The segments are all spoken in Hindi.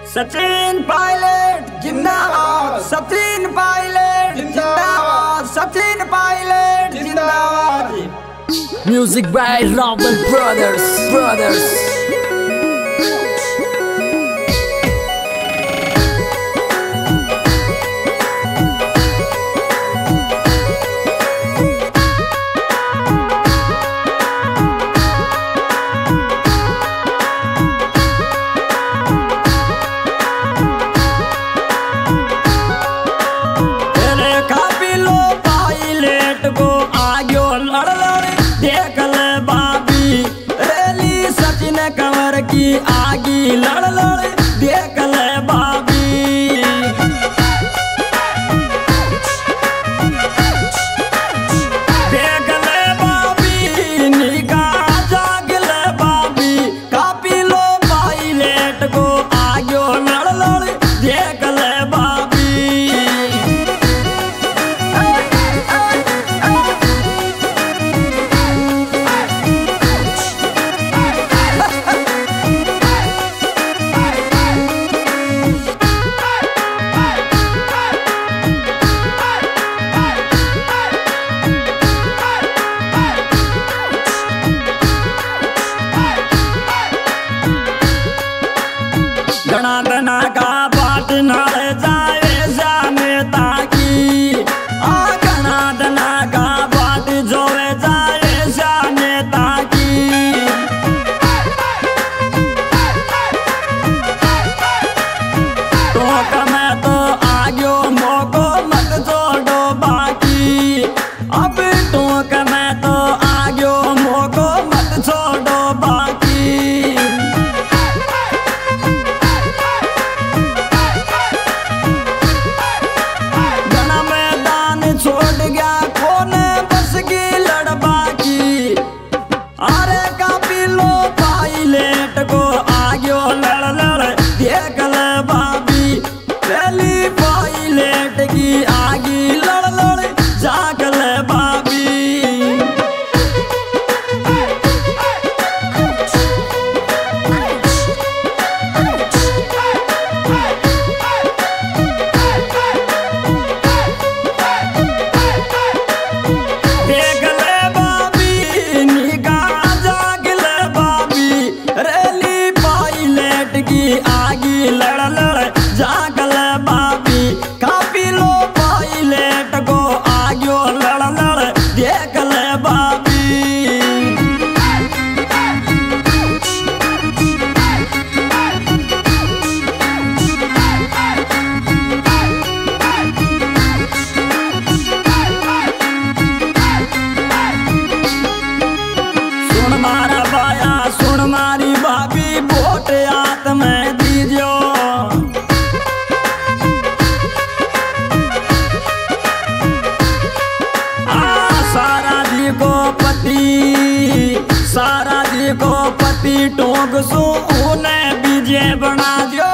सचिन पायलट जिंदाबाद, सचिन पायलट जिंदाबाद, सचिन पायलट जिंदाबाद। Music by Rawal brothers. कंवर की आगी लड़ लड़ देख ले बाबी, देख ले बाबी निगाह जाग ले बाबी। कापी लो पायलट को आगे लड़ लड़ देख ले बाबी। घना घना का बाट नाल जाए जाने ताकी, घना घना का बाट जोवे जाए जाने ताकी। तो कमे तो आगे मोको मत जोड़ो बाकी, अब तो कमे तो आगे मोको मत छोड़ो बाकी। छोड़ गया कोने बस की लड़बा की, अरे कापी लो पायलट को आगे लड़ लड़ देख ले बाबी। पहली पायलट की आगे लड़ लड़ जाग ले बाबी। आगी लड़ लड़ जाग ले बाबी, कापी लो पायलट को आगे लड़ लड़ देख ले बाबी। सुन मारा बाया सुन मारी भाभी वोट हाथ में दीजियो। सारा जी को पति टोक सो उन्हें बीजे बना दियो।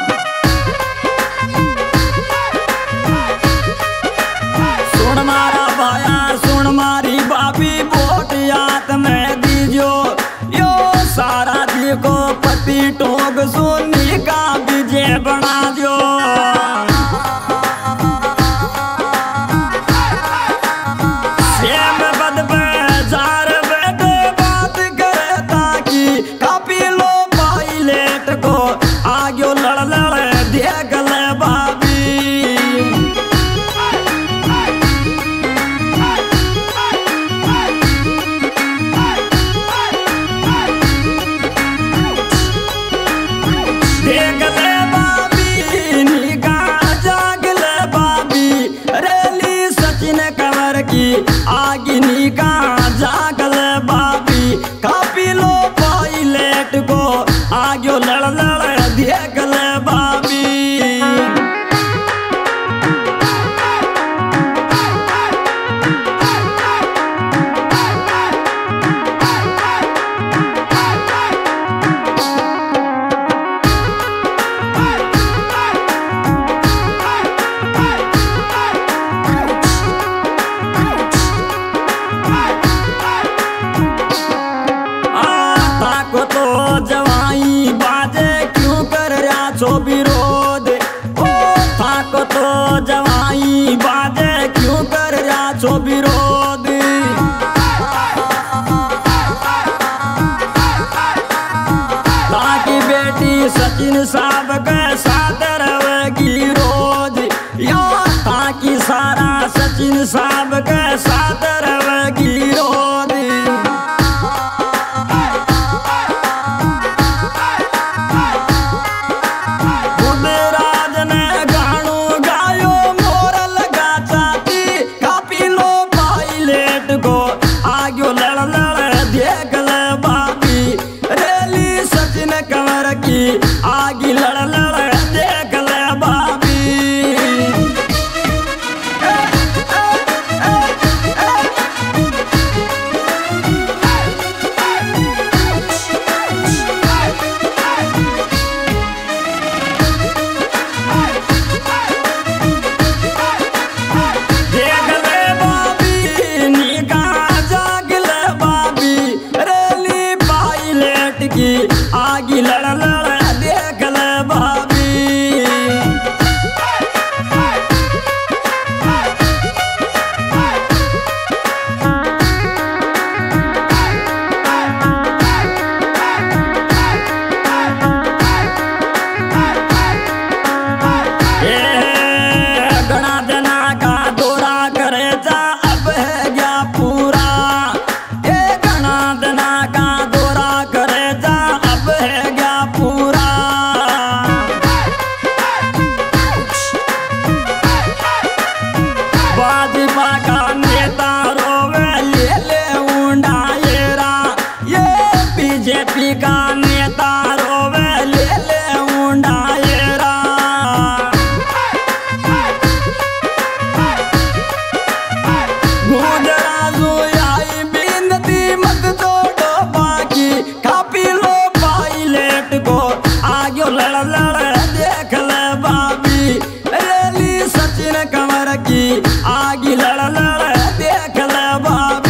सुन मारा भाया सुन मारी भाभी वोट हाथ में दीजियो। यो सारा जी को पति टोक सोनी का बीजे बना दियो। कापी लो पायलट को आगे लड़ लड़ देख ले बाबी। देख ले बाबी निगाह जाग ले बाबी। रेली सचिन कंवर की आगे निगाह जाग ले बाबी। कापी लो पायलट को आगे लड़ लड़ देख ले बाबी। जवाई बाजे क्यों कर रहा छो भी सचिन साहब के साथ रहेगी रोज, यहाँ ताकि सारा सचिन साहब के साथ रहेगी रोज। बुद्धराज ने गानू गायो मोर लगा चाती, कापी लो पायलट को आग्यो लड़ लड़ देख ले बाबी, रेली सचिन कंवर की आगी लड़ लड़ देख ले बाबी। देख ले बाबी निका जाग ले बाबी, रेली पायलट की आगी लड़ लड़ देख ले बाबी। गणा देना का दौरा करे जा अब है गया पूरा, ये गणा देना का दौरा करे जा अब है गया पूरा। भाजपा का नेता रोवे ले ले ऊंडा येरा, ये बीजेपी का नेता रोवे ले ले ऊंडा येरा। गुजराजू आई बिनती मत जोड़ो बाकी, कापी लो पायलट को आगे लड़ लड़ देख ले बाबी, रेली सचिन कंवर की आगे लड़ लड़ देख ले बाबी।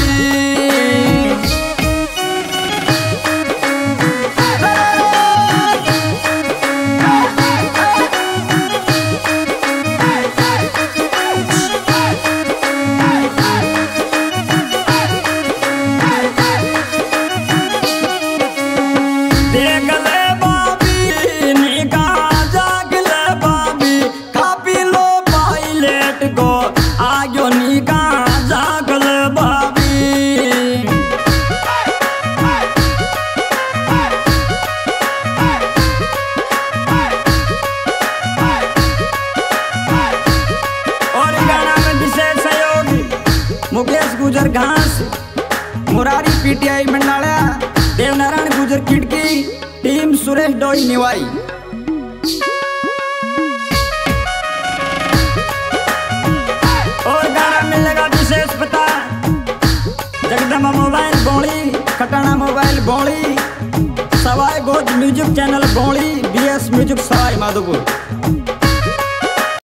देख ले बाबी निका जाग ले बाबी, कापी लो पायलट को आगे निका जाग ले बाबी। और गाना में विशेष सहयोगी मुकेश गुजर घास, मुरारी पीटीआई मंडाला, देवनारायण गुजर खिड़की, टीम सुरेश डोई निवाई। और गाना मिलेगा विशेष पता जगदम्बा मोबाइल बोली, खटाना मोबाइल बोली, सवाई गोद म्यूजिक चैनल बोली, बीएस म्यूजिक सवाई माधोपुर।